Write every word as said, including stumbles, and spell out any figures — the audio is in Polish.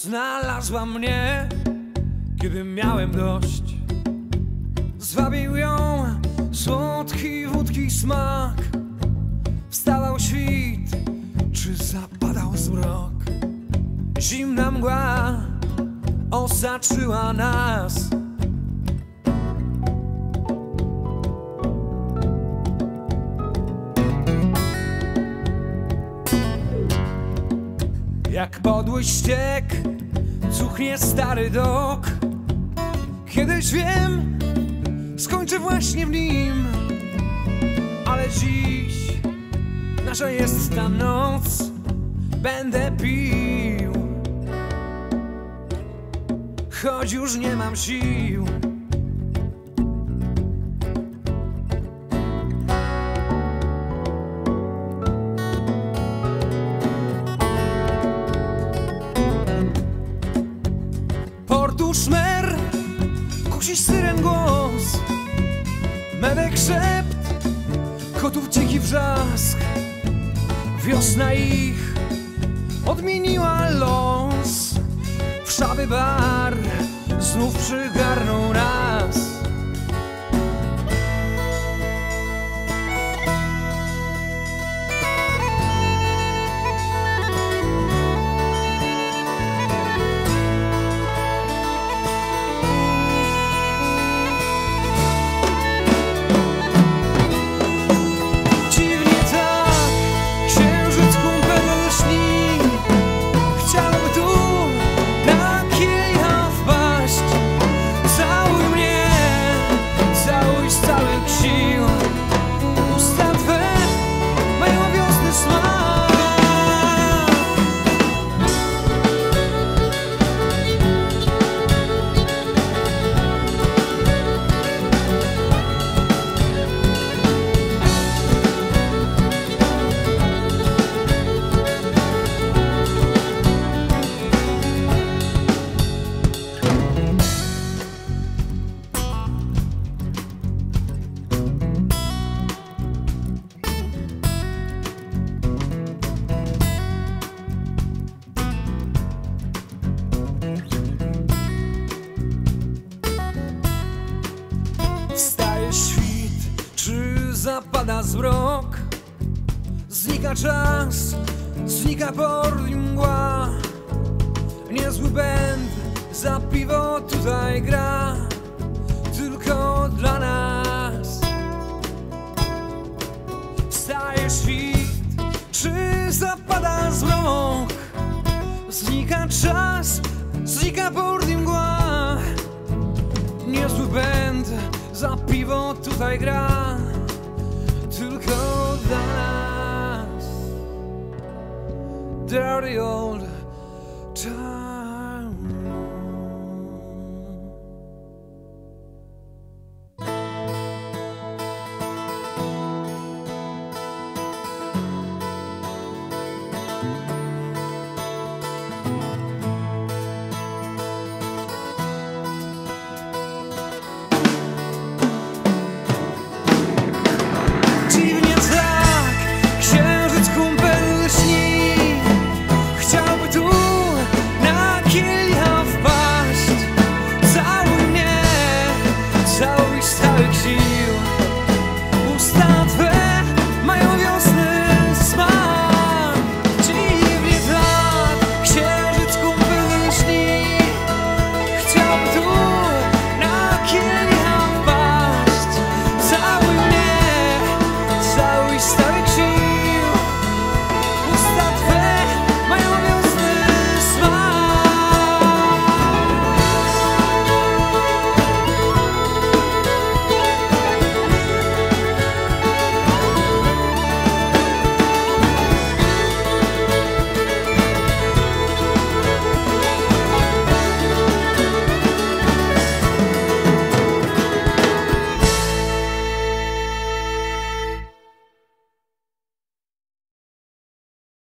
Znalazła mnie, kiedy miałem dość. Zwabił ją słodki wódki smak. Wstawał świt, czy zapadał zmrok. Zimna mgła osaczyła nas. Jak podły ściek cuchnie stary dok. Kiedyś wiem, skończę właśnie w nim, ale dziś nasza jest ta noc. Będę pił, choć już nie mam sił. Portu szmer, kusi syren głos, medek szept, kotów dziki wrzask. Wiosna ich odmieniła los. Wszawy bar znów przygarnął nas. Wstaje świt, czy zapada zmrok. Znika czas, znika port i mgła. Niezły band za piwo tutaj gra, tylko dla nas. Wstaje świt, czy zapada zmrok. Znika czas, znika port i mgła. Niezły band za piwo tutaj gra, tylko dla nas. Dirty old time.